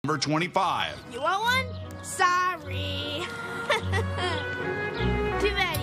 Number 25. You want one? Sorry. Too bad.